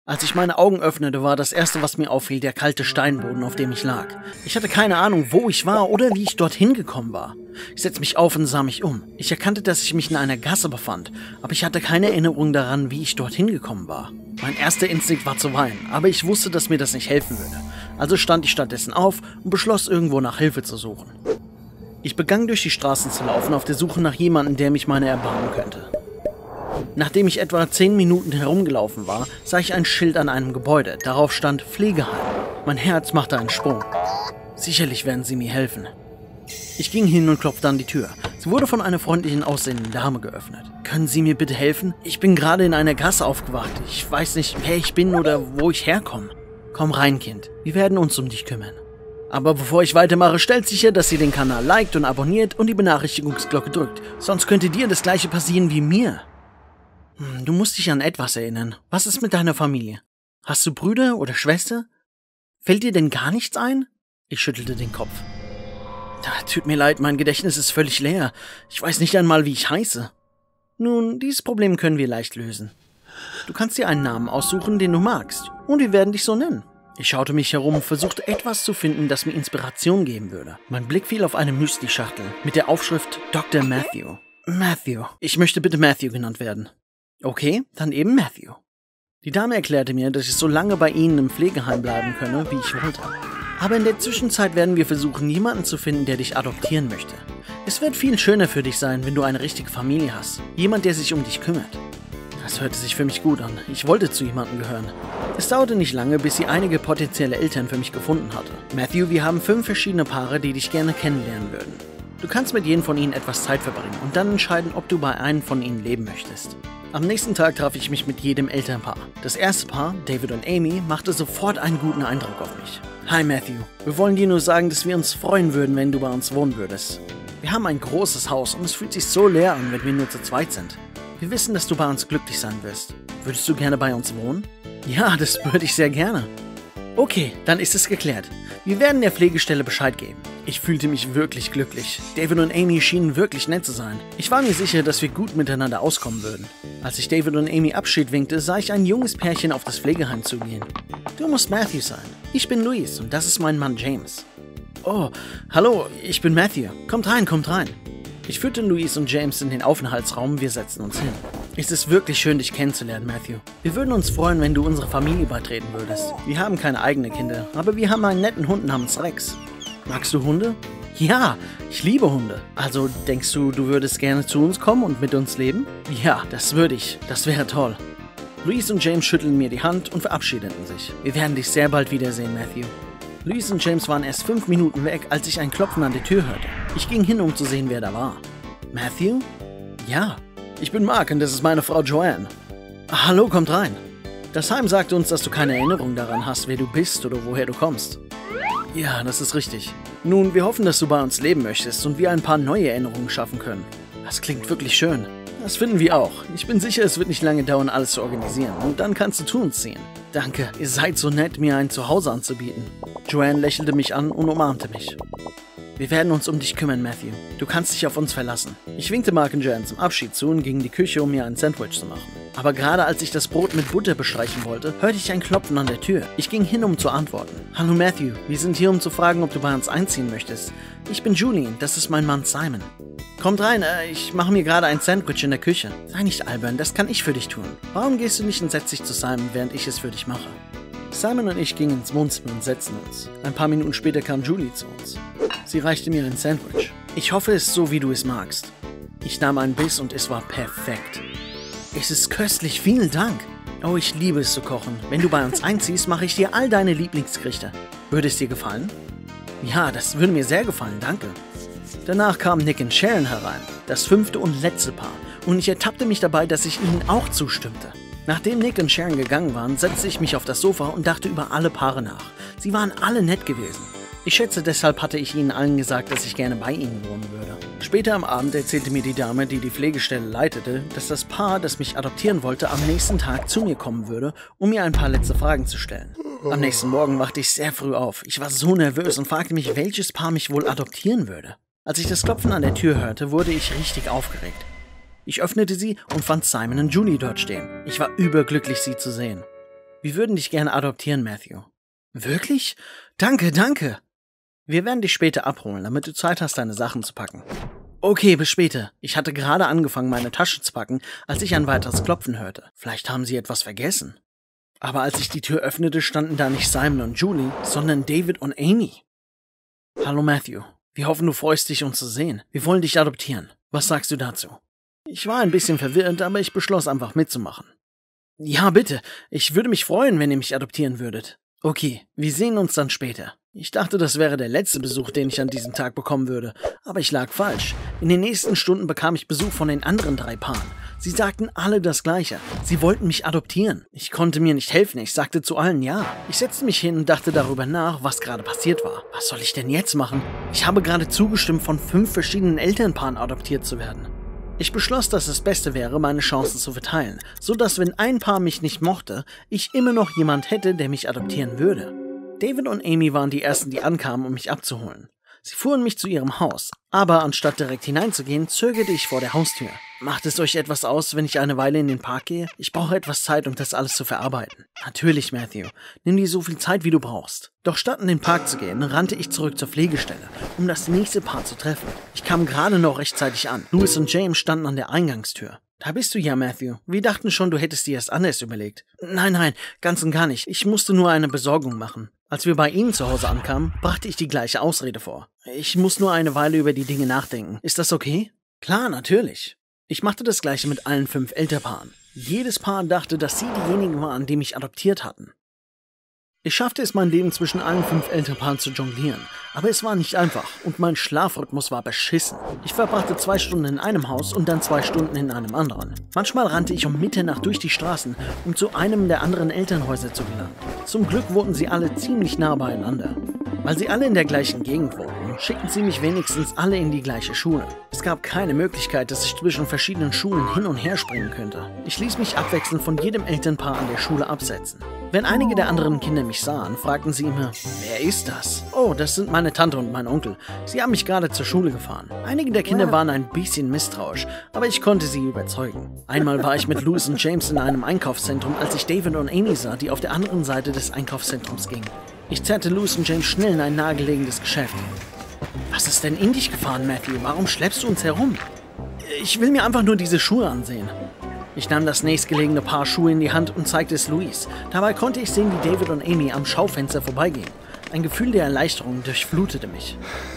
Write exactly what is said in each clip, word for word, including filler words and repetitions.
Als ich meine Augen öffnete, war das erste, was mir auffiel, der kalte Steinboden, auf dem ich lag. Ich hatte keine Ahnung, wo ich war oder wie ich dorthin gekommen war. Ich setzte mich auf und sah mich um. Ich erkannte, dass ich mich in einer Gasse befand, aber ich hatte keine Erinnerung daran, wie ich dorthin gekommen war. Mein erster Instinkt war zu weinen, aber ich wusste, dass mir das nicht helfen würde. Also stand ich stattdessen auf und beschloss, irgendwo nach Hilfe zu suchen. Ich begann durch die Straßen zu laufen, auf der Suche nach jemandem, der mich meine erbarmen könnte. Nachdem ich etwa zehn Minuten herumgelaufen war, sah ich ein Schild an einem Gebäude. Darauf stand Pflegeheim. Mein Herz machte einen Sprung. Sicherlich werden sie mir helfen. Ich ging hin und klopfte an die Tür. Sie wurde von einer freundlichen aussehenden Dame geöffnet. Können Sie mir bitte helfen? Ich bin gerade in einer Gasse aufgewacht. Ich weiß nicht, wer ich bin oder wo ich herkomme. Komm rein, Kind. Wir werden uns um dich kümmern. Aber bevor ich weitermache, stellt sicher, dass ihr den Kanal liked und abonniert und die Benachrichtigungsglocke drückt. Sonst könnte dir das gleiche passieren wie mir. Du musst dich an etwas erinnern. Was ist mit deiner Familie? Hast du Brüder oder Schwester? Fällt dir denn gar nichts ein? Ich schüttelte den Kopf. Tut mir leid, mein Gedächtnis ist völlig leer. Ich weiß nicht einmal, wie ich heiße. Nun, dieses Problem können wir leicht lösen. Du kannst dir einen Namen aussuchen, den du magst. Und wir werden dich so nennen. Ich schaute mich herum und versuchte etwas zu finden, das mir Inspiration geben würde. Mein Blick fiel auf eine Müsli-Schachtel mit der Aufschrift Doktor Matthew. Matthew. Ich möchte bitte Matthew genannt werden. Okay, dann eben Matthew. Die Dame erklärte mir, dass ich so lange bei ihnen im Pflegeheim bleiben könne, wie ich wollte. Aber in der Zwischenzeit werden wir versuchen, jemanden zu finden, der dich adoptieren möchte. Es wird viel schöner für dich sein, wenn du eine richtige Familie hast. Jemand, der sich um dich kümmert. Das hörte sich für mich gut an. Ich wollte zu jemandem gehören. Es dauerte nicht lange, bis sie einige potenzielle Eltern für mich gefunden hatte. Matthew, wir haben fünf verschiedene Paare, die dich gerne kennenlernen würden. Du kannst mit jedem von ihnen etwas Zeit verbringen und dann entscheiden, ob du bei einem von ihnen leben möchtest. Am nächsten Tag traf ich mich mit jedem Elternpaar. Das erste Paar, David und Amy, machte sofort einen guten Eindruck auf mich. Hi Matthew, wir wollen dir nur sagen, dass wir uns freuen würden, wenn du bei uns wohnen würdest. Wir haben ein großes Haus und es fühlt sich so leer an, wenn wir nur zu zweit sind. Wir wissen, dass du bei uns glücklich sein wirst. Würdest du gerne bei uns wohnen? Ja, das würde ich sehr gerne. Okay, dann ist es geklärt. Wir werden der Pflegestelle Bescheid geben. Ich fühlte mich wirklich glücklich. David und Amy schienen wirklich nett zu sein. Ich war mir sicher, dass wir gut miteinander auskommen würden. Als ich David und Amy Abschied winkte, sah ich ein junges Pärchen auf das Pflegeheim zugehen. Du musst Matthew sein. Ich bin Luis und das ist mein Mann James. Oh, hallo, ich bin Matthew. Kommt rein, kommt rein. Ich führte Luis und James in den Aufenthaltsraum, wir setzten uns hin. Es ist wirklich schön, dich kennenzulernen, Matthew. Wir würden uns freuen, wenn du unsere Familie beitreten würdest. Wir haben keine eigenen Kinder, aber wir haben einen netten Hund namens Rex. Magst du Hunde? Ja, ich liebe Hunde. Also denkst du, du würdest gerne zu uns kommen und mit uns leben? Ja, das würde ich. Das wäre toll. Luis und James schütteln mir die Hand und verabschiedeten sich. Wir werden dich sehr bald wiedersehen, Matthew. Luis und James waren erst fünf Minuten weg, als ich ein Klopfen an der Tür hörte. Ich ging hin, um zu sehen, wer da war. Matthew? Ja. Ich bin Mark und das ist meine Frau Joanne. Hallo, kommt rein. Das Heim sagte uns, dass du keine Erinnerung daran hast, wer du bist oder woher du kommst. Ja, das ist richtig. Nun, wir hoffen, dass du bei uns leben möchtest und wir ein paar neue Erinnerungen schaffen können. Das klingt wirklich schön. Das finden wir auch. Ich bin sicher, es wird nicht lange dauern, alles zu organisieren. Und dann kannst du zu uns ziehen. Danke, ihr seid so nett, mir ein Zuhause anzubieten. Joanne lächelte mich an und umarmte mich. Wir werden uns um dich kümmern, Matthew. Du kannst dich auf uns verlassen. Ich winkte Mark und Joanne zum Abschied zu und ging in die Küche, um mir ein Sandwich zu machen. Aber gerade als ich das Brot mit Butter bestreichen wollte, hörte ich ein Klopfen an der Tür. Ich ging hin, um zu antworten. Hallo Matthew, wir sind hier, um zu fragen, ob du bei uns einziehen möchtest. Ich bin Julian, das ist mein Mann Simon. Kommt rein, äh, ich mache mir gerade ein Sandwich in der Küche. Sei nicht albern, das kann ich für dich tun. Warum gehst du nicht und setzt dich zu Simon, während ich es für dich mache? Simon und ich gingen ins Wohnzimmer und setzten uns. Ein paar Minuten später kam Julie zu uns. Sie reichte mir ein Sandwich. Ich hoffe, es ist so, wie du es magst. Ich nahm einen Biss und es war perfekt. Es ist köstlich, vielen Dank. Oh, ich liebe es zu kochen. Wenn du bei uns einziehst, mache ich dir all deine Lieblingsgerichte. Würde es dir gefallen? Ja, das würde mir sehr gefallen, danke. Danach kamen Nick und Sharon herein, das fünfte und letzte Paar, und ich ertappte mich dabei, dass ich ihnen auch zustimmte. Nachdem Nick und Sharon gegangen waren, setzte ich mich auf das Sofa und dachte über alle Paare nach. Sie waren alle nett gewesen. Ich schätze, deshalb hatte ich ihnen allen gesagt, dass ich gerne bei ihnen wohnen würde. Später am Abend erzählte mir die Dame, die die Pflegestelle leitete, dass das Paar, das mich adoptieren wollte, am nächsten Tag zu mir kommen würde, um mir ein paar letzte Fragen zu stellen. Am nächsten Morgen wachte ich sehr früh auf. Ich war so nervös und fragte mich, welches Paar mich wohl adoptieren würde. Als ich das Klopfen an der Tür hörte, wurde ich richtig aufgeregt. Ich öffnete sie und fand Simon und Julie dort stehen. Ich war überglücklich, sie zu sehen. Wir würden dich gerne adoptieren, Matthew. Wirklich? Danke, danke. Wir werden dich später abholen, damit du Zeit hast, deine Sachen zu packen. Okay, bis später. Ich hatte gerade angefangen, meine Tasche zu packen, als ich ein weiteres Klopfen hörte. Vielleicht haben sie etwas vergessen. Aber als ich die Tür öffnete, standen da nicht Simon und Julie, sondern David und Amy. Hallo Matthew. Wir hoffen, du freust dich, uns zu sehen. Wir wollen dich adoptieren. Was sagst du dazu? Ich war ein bisschen verwirrt, aber ich beschloss einfach mitzumachen. Ja, bitte. Ich würde mich freuen, wenn ihr mich adoptieren würdet. Okay, wir sehen uns dann später. Ich dachte, das wäre der letzte Besuch, den ich an diesem Tag bekommen würde, aber ich lag falsch. In den nächsten Stunden bekam ich Besuch von den anderen drei Paaren. Sie sagten alle das Gleiche. Sie wollten mich adoptieren. Ich konnte mir nicht helfen, ich sagte zu allen ja. Ich setzte mich hin und dachte darüber nach, was gerade passiert war. Was soll ich denn jetzt machen? Ich habe gerade zugestimmt, von fünf verschiedenen Elternpaaren adoptiert zu werden. Ich beschloss, dass es Beste wäre, meine Chancen zu verteilen, so dass, wenn ein Paar mich nicht mochte, ich immer noch jemand hätte, der mich adoptieren würde. David und Amy waren die Ersten, die ankamen, um mich abzuholen. Sie fuhren mich zu ihrem Haus, aber anstatt direkt hineinzugehen, zögerte ich vor der Haustür. Macht es euch etwas aus, wenn ich eine Weile in den Park gehe? Ich brauche etwas Zeit, um das alles zu verarbeiten. Natürlich, Matthew. Nimm dir so viel Zeit, wie du brauchst. Doch statt in den Park zu gehen, rannte ich zurück zur Pflegestelle, um das nächste Paar zu treffen. Ich kam gerade noch rechtzeitig an. Louis und James standen an der Eingangstür. Da bist du ja, Matthew. Wir dachten schon, du hättest dir es anders überlegt. Nein, nein, ganz und gar nicht. Ich musste nur eine Besorgung machen. Als wir bei Ihnen zu Hause ankamen, brachte ich die gleiche Ausrede vor. Ich muss nur eine Weile über die Dinge nachdenken. Ist das okay? Klar, natürlich. Ich machte das Gleiche mit allen fünf Elternpaaren. Jedes Paar dachte, dass sie diejenigen waren, die mich adoptiert hatten. Ich schaffte es, mein Leben zwischen allen fünf Elternpaaren zu jonglieren, aber es war nicht einfach und mein Schlafrhythmus war beschissen. Ich verbrachte zwei Stunden in einem Haus und dann zwei Stunden in einem anderen. Manchmal rannte ich um Mitternacht durch die Straßen, um zu einem der anderen Elternhäuser zu gelangen. Zum Glück wohnten sie alle ziemlich nah beieinander. Weil sie alle in der gleichen Gegend wohnten, schickten sie mich wenigstens alle in die gleiche Schule. Es gab keine Möglichkeit, dass ich zwischen verschiedenen Schulen hin und her springen könnte. Ich ließ mich abwechselnd von jedem Elternpaar an der Schule absetzen. Wenn einige der anderen Kinder mich sahen, fragten sie immer, wer ist das? Oh, das sind meine Tante und mein Onkel. Sie haben mich gerade zur Schule gefahren. Einige der Kinder waren ein bisschen misstrauisch, aber ich konnte sie überzeugen. Einmal war ich mit Louis und James in einem Einkaufszentrum, als ich David und Amy sah, die auf der anderen Seite des Einkaufszentrums gingen. Ich zerrte Louis und James schnell in ein nahegelegenes Geschäft. Was ist denn in dich gefahren, Matthew? Warum schleppst du uns herum? Ich will mir einfach nur diese Schuhe ansehen. Ich nahm das nächstgelegene Paar Schuhe in die Hand und zeigte es Louis. Dabei konnte ich sehen, wie David und Amy am Schaufenster vorbeigingen. Ein Gefühl der Erleichterung durchflutete mich.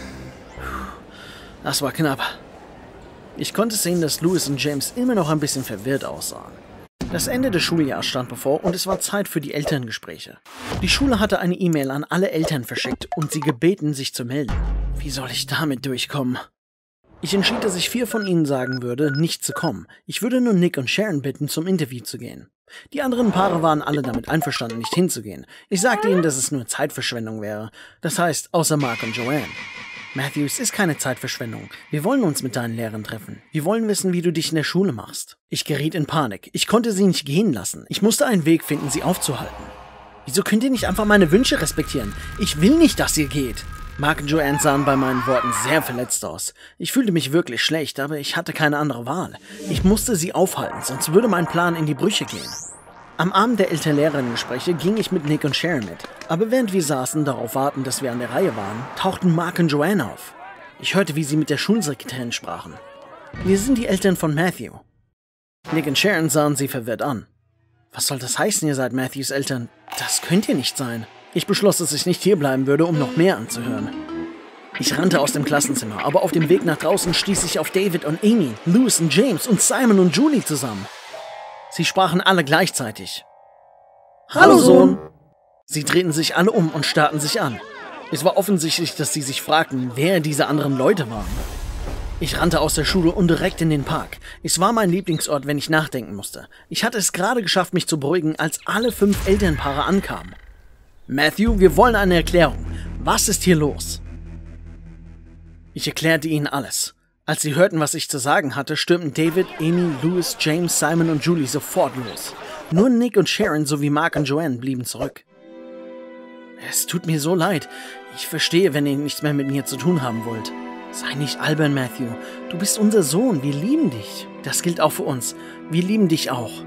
Das war knapp. Ich konnte sehen, dass Louis und James immer noch ein bisschen verwirrt aussahen. Das Ende des Schuljahres stand bevor und es war Zeit für die Elterngespräche. Die Schule hatte eine E-Mail an alle Eltern verschickt und sie gebeten, sich zu melden. Wie soll ich damit durchkommen? Ich entschied, dass ich vier von ihnen sagen würde, nicht zu kommen. Ich würde nur Nick und Sharon bitten, zum Interview zu gehen. Die anderen Paare waren alle damit einverstanden, nicht hinzugehen. Ich sagte ihnen, dass es nur Zeitverschwendung wäre. Das heißt, außer Mark und Joanne. Matthew, es ist keine Zeitverschwendung. Wir wollen uns mit deinen Lehrern treffen. Wir wollen wissen, wie du dich in der Schule machst. Ich geriet in Panik. Ich konnte sie nicht gehen lassen. Ich musste einen Weg finden, sie aufzuhalten. Wieso könnt ihr nicht einfach meine Wünsche respektieren? Ich will nicht, dass ihr geht. Mark und Joanne sahen bei meinen Worten sehr verletzt aus. Ich fühlte mich wirklich schlecht, aber ich hatte keine andere Wahl. Ich musste sie aufhalten, sonst würde mein Plan in die Brüche gehen. Am Abend der Eltern-Lehrerinnen-Gespräche ging ich mit Nick und Sharon mit. Aber während wir saßen, darauf warten, dass wir an der Reihe waren, tauchten Mark und Joanne auf. Ich hörte, wie sie mit der Schulsekretärin sprachen. Wir sind die Eltern von Matthew. Nick und Sharon sahen sie verwirrt an. Was soll das heißen, ihr seid Matthews Eltern? Das könnt ihr nicht sein. Ich beschloss, dass ich nicht hierbleiben würde, um noch mehr anzuhören. Ich rannte aus dem Klassenzimmer, aber auf dem Weg nach draußen stieß ich auf David und Amy, Louis und James und Simon und Julie zusammen. Sie sprachen alle gleichzeitig. Hallo, Sohn! Sie drehten sich alle um und starrten sich an. Es war offensichtlich, dass sie sich fragten, wer diese anderen Leute waren. Ich rannte aus der Schule und direkt in den Park. Es war mein Lieblingsort, wenn ich nachdenken musste. Ich hatte es gerade geschafft, mich zu beruhigen, als alle fünf Elternpaare ankamen. Matthew, wir wollen eine Erklärung. Was ist hier los? Ich erklärte ihnen alles. Als sie hörten, was ich zu sagen hatte, stürmten David, Amy, Louis, James, Simon und Julie sofort los. Nur Nick und Sharon sowie Mark und Joanne blieben zurück. Es tut mir so leid. Ich verstehe, wenn ihr nichts mehr mit mir zu tun haben wollt. Sei nicht albern, Matthew. Du bist unser Sohn. Wir lieben dich. Das gilt auch für uns. Wir lieben dich auch.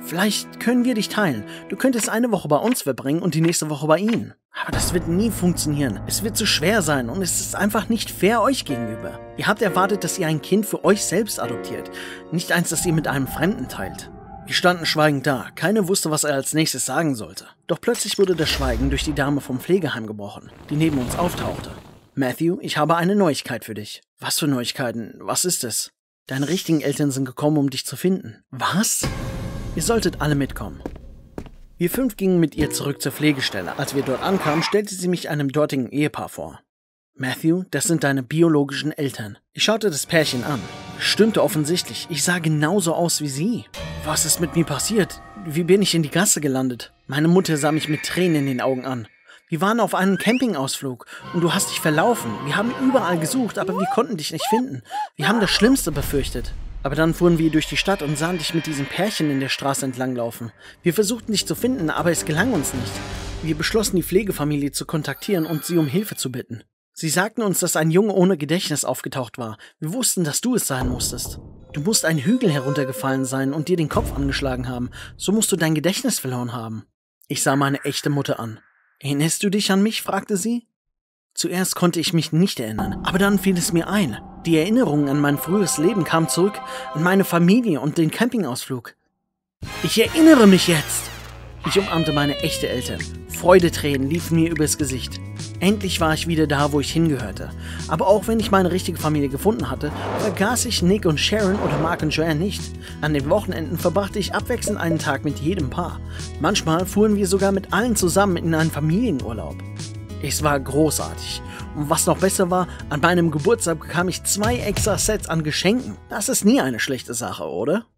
Vielleicht können wir dich teilen. Du könntest eine Woche bei uns verbringen und die nächste Woche bei ihnen. Aber das wird nie funktionieren. Es wird zu schwer sein und es ist einfach nicht fair euch gegenüber. Ihr habt erwartet, dass ihr ein Kind für euch selbst adoptiert, nicht eins, das ihr mit einem Fremden teilt. Wir standen schweigend da. Keiner wusste, was er als nächstes sagen sollte. Doch plötzlich wurde das Schweigen durch die Dame vom Pflegeheim gebrochen, die neben uns auftauchte. Matthew, ich habe eine Neuigkeit für dich. Was für Neuigkeiten? Was ist es? Deine richtigen Eltern sind gekommen, um dich zu finden. Was? Ihr solltet alle mitkommen. Wir fünf gingen mit ihr zurück zur Pflegestelle. Als wir dort ankamen, stellte sie mich einem dortigen Ehepaar vor. Matthew, das sind deine biologischen Eltern. Ich schaute das Pärchen an. Stimmte offensichtlich. Ich sah genauso aus wie sie. Was ist mit mir passiert? Wie bin ich in die Gasse gelandet? Meine Mutter sah mich mit Tränen in den Augen an. Wir waren auf einem Campingausflug und du hast dich verlaufen. Wir haben überall gesucht, aber wir konnten dich nicht finden. Wir haben das Schlimmste befürchtet. Aber dann fuhren wir durch die Stadt und sahen dich mit diesem Pärchen in der Straße entlanglaufen. Wir versuchten dich zu finden, aber es gelang uns nicht. Wir beschlossen, die Pflegefamilie zu kontaktieren und sie um Hilfe zu bitten. Sie sagten uns, dass ein Junge ohne Gedächtnis aufgetaucht war. Wir wussten, dass du es sein musstest. Du musst einen Hügel heruntergefallen sein und dir den Kopf angeschlagen haben. So musst du dein Gedächtnis verloren haben. Ich sah meine echte Mutter an. Erinnerst du dich an mich? Fragte sie. Zuerst konnte ich mich nicht erinnern, aber dann fiel es mir ein. Die Erinnerungen an mein frühes Leben kamen zurück, an meine Familie und den Campingausflug. Ich erinnere mich jetzt! Ich umarmte meine echte Eltern. Freudetränen liefen mir übers Gesicht. Endlich war ich wieder da, wo ich hingehörte. Aber auch wenn ich meine richtige Familie gefunden hatte, vergaß ich Nick und Sharon oder Mark und Joanne nicht. An den Wochenenden verbrachte ich abwechselnd einen Tag mit jedem Paar. Manchmal fuhren wir sogar mit allen zusammen in einen Familienurlaub. Es war großartig. Und was noch besser war, an meinem Geburtstag bekam ich zwei extra Sets an Geschenken. Das ist nie eine schlechte Sache, oder?